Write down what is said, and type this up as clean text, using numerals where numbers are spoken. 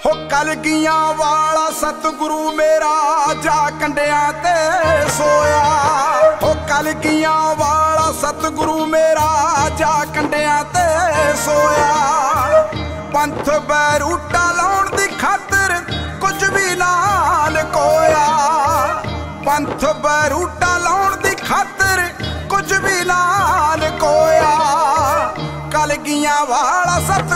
हो कलगियां वाला सतगुरु मेरा जा कंडियां ते सोया। हो कलगियां वाला सतगुरु मेरा जा कंडियां ते सोया। पंथ बैरूटा लाउण दी खातर कुछ भी नाल कोया। पंथ बैरूटा लाउण दी खातर कुछ भी नाल कोया। कलगियां वाला सत